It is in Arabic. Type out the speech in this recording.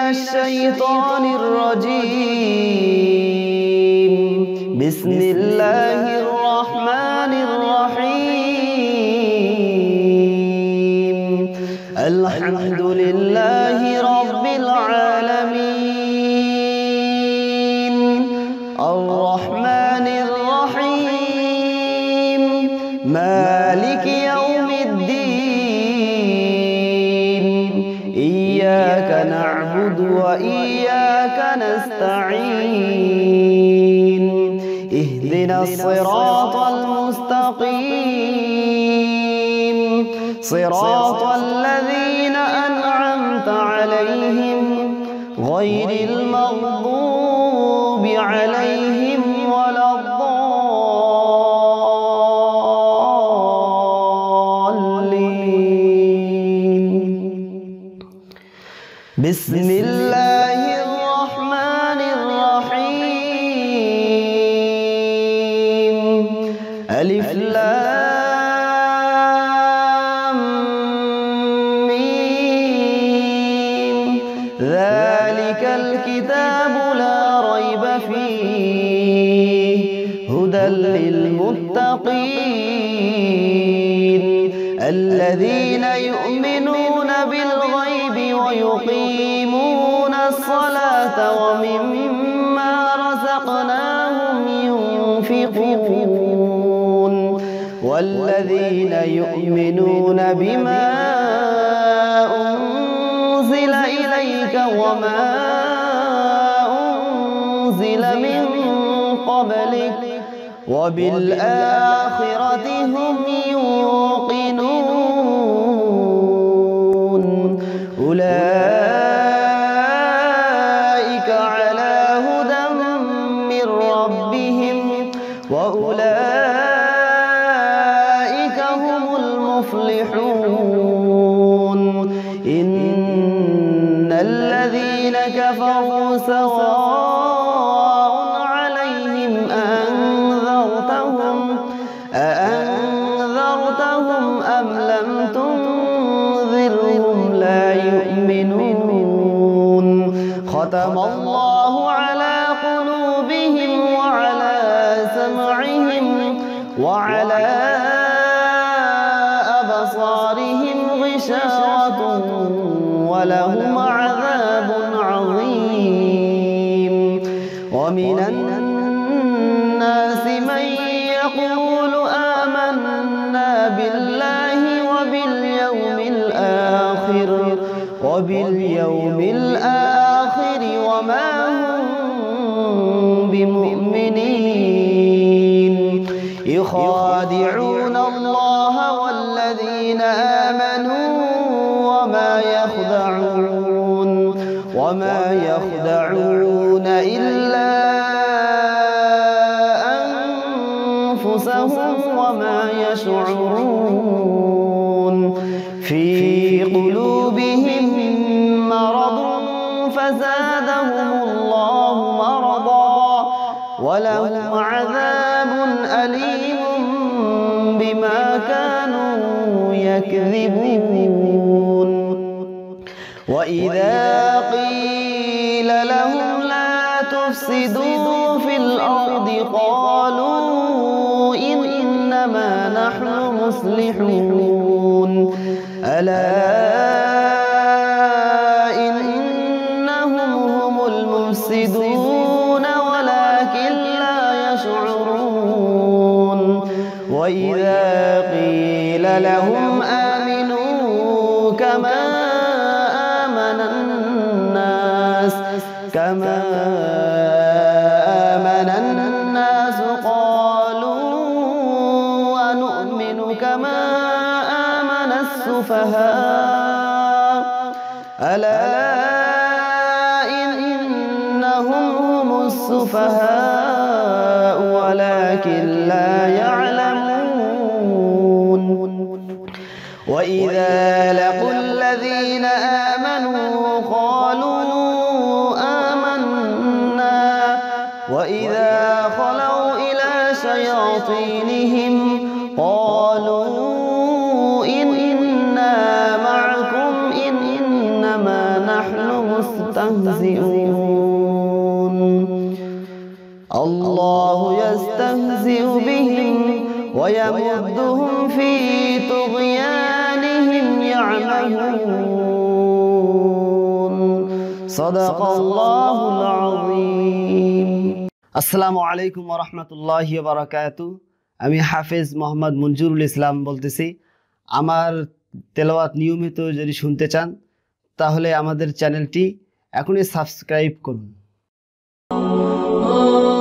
الشيطان الرجيم. بسم الله الرحمن الرحيم. الحمد لله رب العالمين، الرحمن الرحيم، مالك يوم الدين. إياك نعبد وإياك نستعين. اهدنا الصراط المستقيم، صراط الذين أنعمت عليهم غير المغضوب عليهم ولا الضالين. بسم الله الرحمن الرحيم. ألف لام ميم. ذلك الكتاب لا ريب فيه هدى للمتقين الذين يؤمنون بالغيب ويقيمون الصلاة ومما رزقناهم ينفقون والذين يؤمنون بما أنزل إليك وما أنزل من قبلك وبالآخرة هم يوقنون. أولئك على هدى من ربهم وأولئك هم المفلحون. إن الذين كفروا سواء عليهم أأنذرتهم أم لم تنذرهم لا يؤمنون. ختم الله على قلوبهم وعلى سمعهم وعلى أبصارهم غشاوة ولهم عذاب عظيم. ومن الناس من يقول آمنا بالله وباليوم الآخر وما هم بمؤمنين. يخادعون الله والذين آمنوا وما يخدعون إلا أنفسهم وما يشعرون. في قلوبهم مرض فزادهم الله مرضا ولهم عذاب أليم بما كانوا يكذبون. وإذا قيل لهم لا تفسدوا في الأرض قالوا إنما نحن مصلحون. ألا إنهم هم المفسدون ولكن لا يشعرون. وإذا قيل لهم آمنوا كما آمن الناس قالوا أنؤمن كما آمن السفهاء. ألا إنهم هم السفهاء ولكن لا يعلمون. وإذا لقوا الذين آمنوا قالوا آمنا وإذا خلوا إلى شياطينهم قالوا إنا معكم إنما نحن مسلمون. مستهزئون الله يستهزئ بهم ويمدهم في طغيانهم يعمهون صدق الله العظيم আসসালামু আলাইকুম ওয়া রাহমাতুল্লাহি ওয়া বারাকাতুহু আমি হাফেজ মোহাম্মদ মঞ্জুরুল ইসলাম বলতেছি আমার তেলাওয়াত নিয়মিত যদি শুনতে চান তাহলে আমাদের চ্যানেলটি এখনই সাবস্ক্রাইব করুন